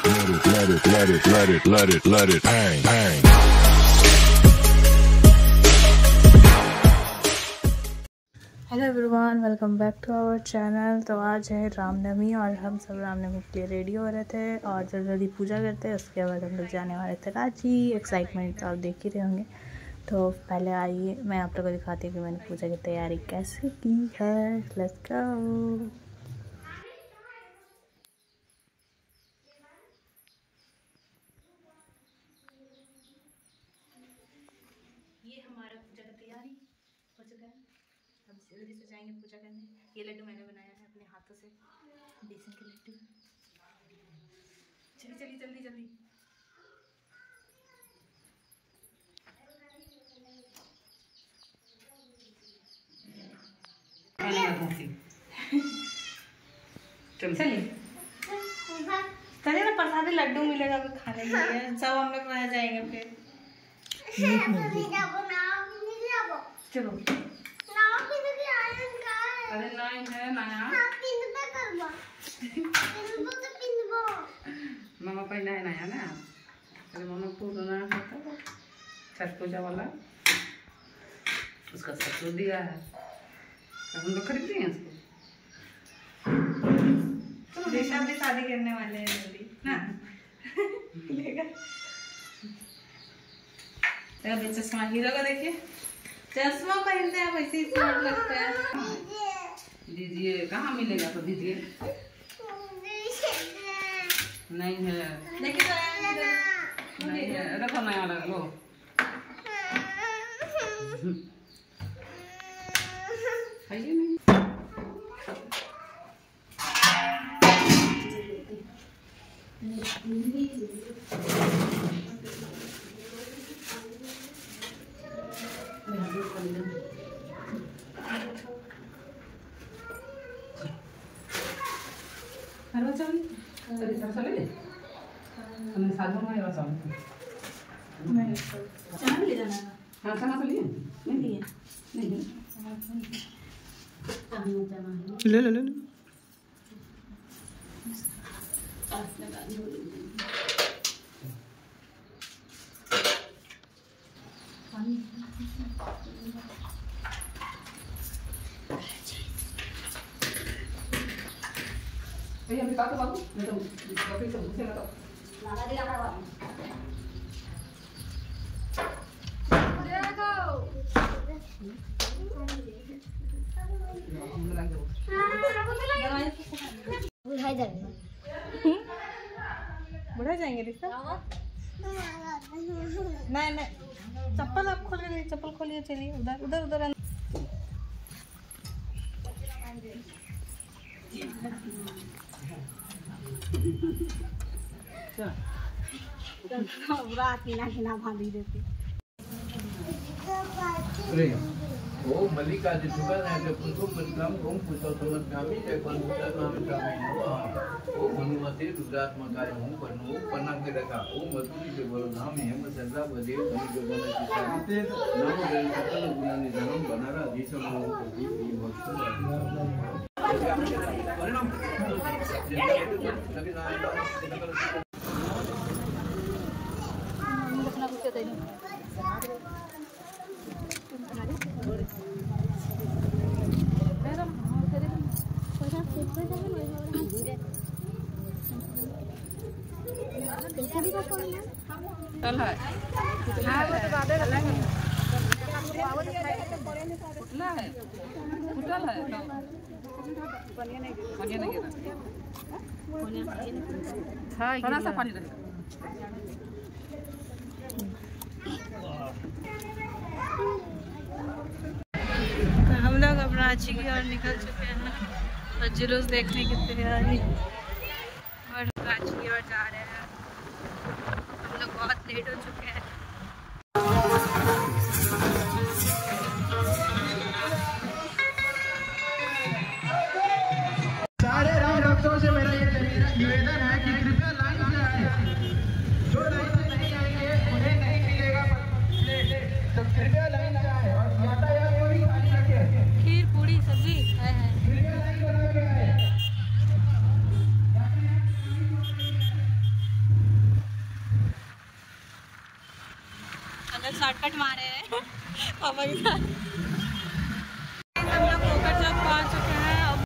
let it bang, bang. Hello everyone, welcome back to our channel. तो आज है रामनवमी और हम सब रामनवमी के लिए रेडी हो रहे थे और जल्दी पूजा करते हैं। उसके बाद हम लोग जाने वाले थे रांची। एक्साइटमेंट तो आप देख ही रहे होंगे। तो पहले आइए मैं आप लोगों को दिखाती हूँ कि मैंने पूजा की तैयारी कैसे की है। Let's go. ये हमारा पूजा का तैयारी हो चुका है। अब जल्दी से जाएंगे पूजा करने। ये लड्डू मैंने बनाया है अपने हाथों से, बेसन के लड्डू। चलिए चलिए जल्दी जल्दी। चलिए ना, प्रसादी लड्डू मिलेगा फिर खाने के लिए। सब हम लोग रह जाएंगे फिर। चलो अरे नहीं है नया मामा पहना है नया ना। अरे मामा पुराना होता छठ पूजा वाला, उसका ससुर दिया है। हम लोग खरीदते हैं उसको। तो देशा भी शादी करने वाले हैं जल्दी ना। लेगा चश्मा हीरो को देखिए, चश्मा पहनते हैं वैसे ही स्मार्ट लगता है। दीजिए, कहाँ मिलेगा तो दीजिए। नहीं है, देखिए नहीं है, रखो नया वाला लो। खाइए नहीं। हमने साधु में रसा नहीं चना ले जाना। हाँ चना तो लिए नहीं लिए नहीं ले ले ले भैया अभी बात बाबू मैं तो कॉफी से भूखे लगा लाला दे रहा है। बुढ़ा जाएंगे रिश्ता। नहीं नहीं, चप्पल आप खोल के, चप्पल खोलिए। चलिए उधर उधर उधर। ओ मल्लिकार्जुन सुबह पुष्प परिक्रम ओम पुष्पोत्तमगामी जय पंचर नाम ग्रामीण ओ मनुमते रुद्रात्मकाय ओम पन्नो पन्ना के रखा ओ मधुरी के बोलो नाम हेम चंद्रा बदेव धन के बन चिताते नाम रे सकल गुण निधनम बनारा देशम को दी भक्त परिणाम चल है हाँ वो तो बादल अलग है। फुटला है, फुटल है तो पानी नहीं गिरा। हाँ थोड़ा सा पानी रहेगा। तो हम लोग अब रांची की ओर निकल चुके हैं और जुलूस देखने की तैयारी और रांची की ओर जा रहे हैं। हम लोग बहुत लेट हो चुके हैं। सारे राम भक्तों से मेरा ये निवेदन है कि कृपया लाइन से आए। जो लाइन से नहीं आएंगे उन्हें नहीं मिलेगा तो कृपया लाइन से आए और यातायात को भी खाली रखें। खीर पूड़ी सब्जी है। कृपया लाइन बना के आए। शॉर्टकट मारे हैं पापा के साथ। हम लोग पोखर चौक पहुँच चुके हैं। अब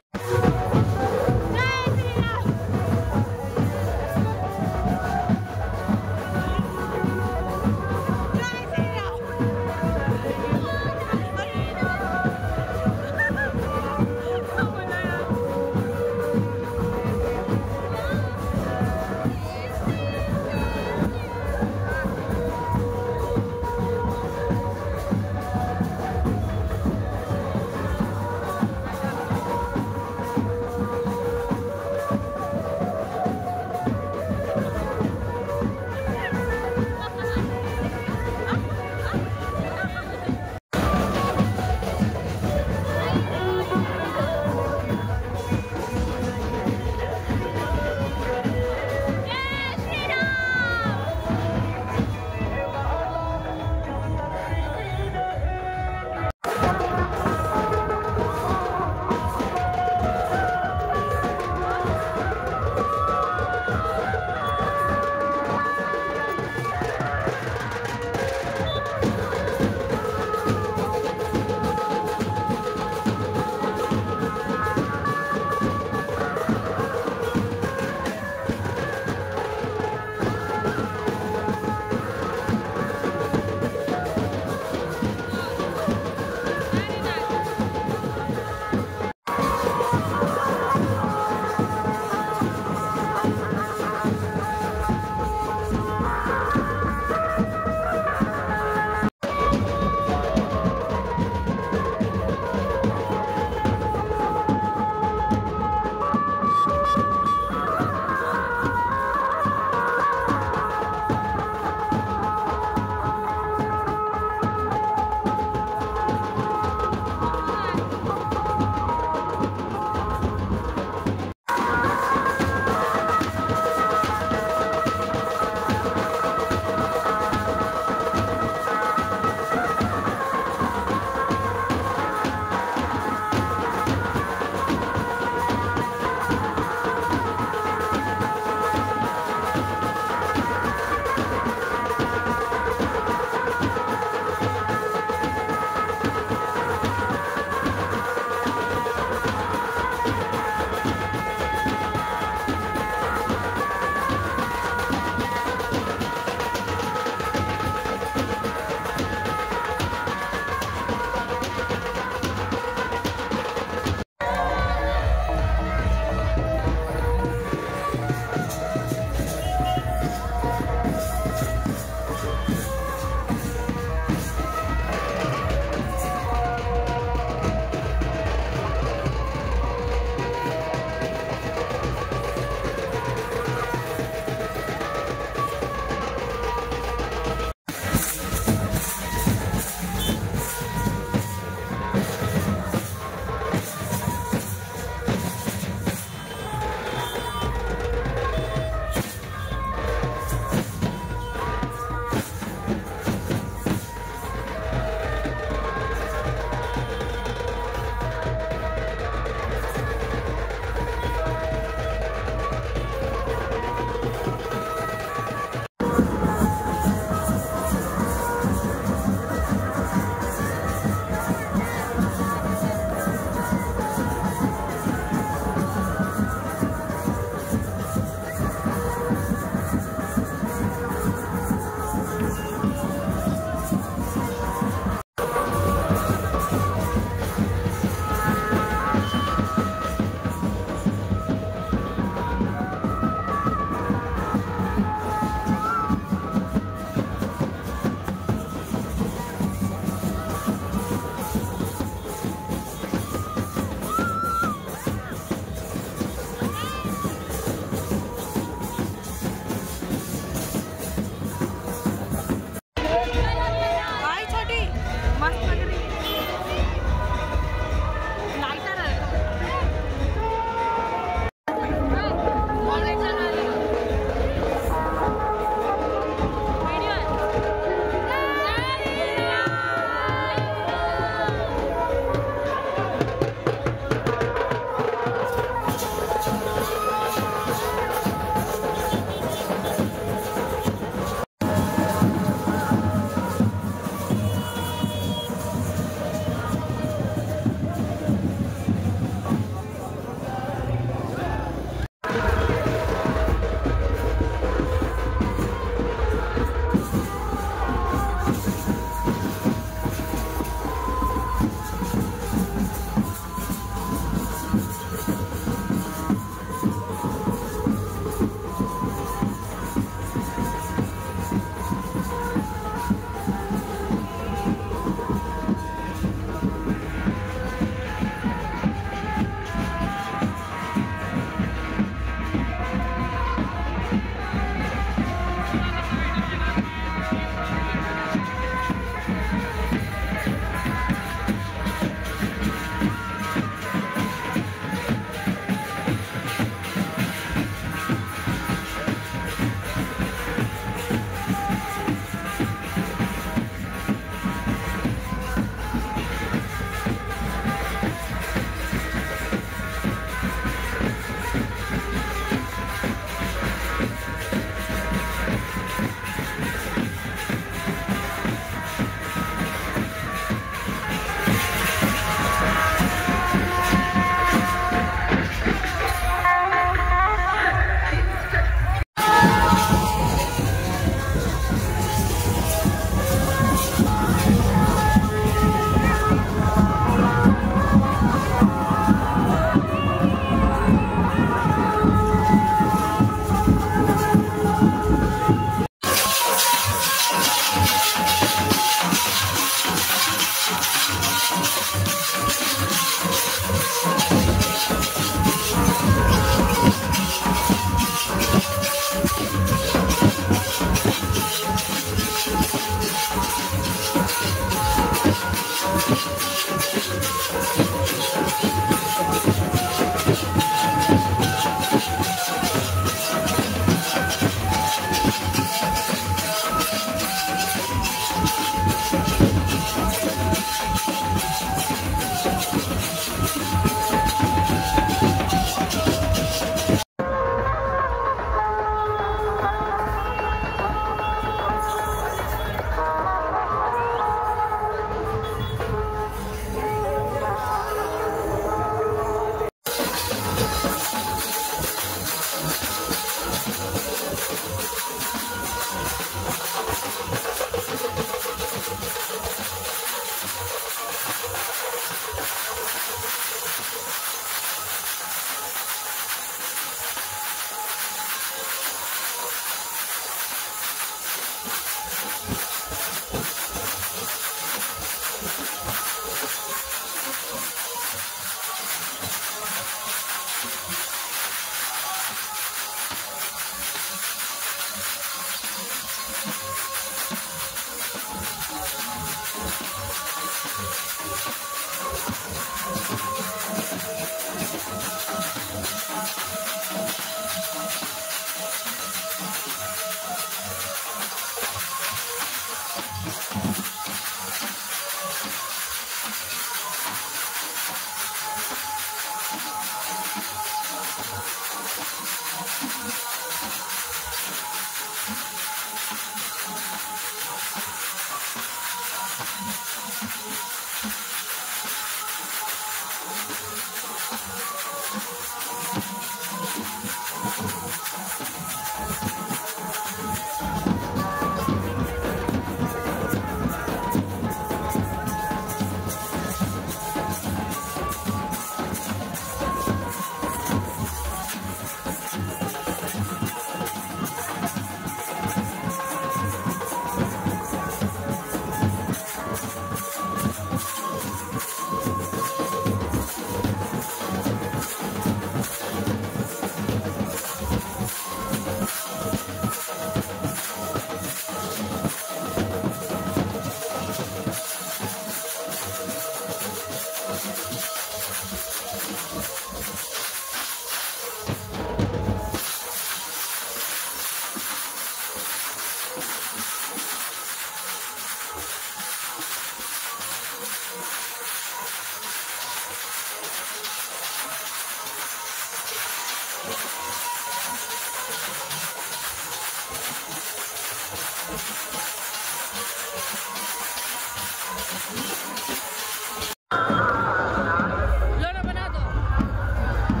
लो ना बना दो।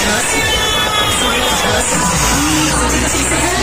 झांसी